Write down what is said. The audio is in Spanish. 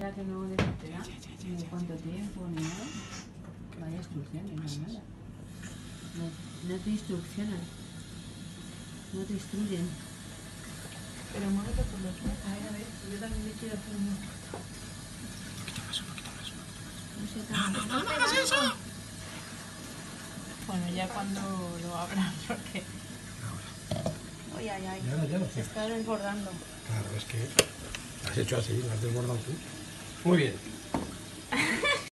para que no desespera ni cuánto tiempo ni nada. Vaya instrucciones, no hay nada. No te instruccionan. No te instruyen. Pero muévete por los pies. A ver, yo también me quiero hacer un... No hagas eso. Bueno, ya cuando lo abran, porque... Uy, ay, ay. Ya, Se está desbordando. Claro, es que has hecho así, lo has desbordado tú. Muy bien.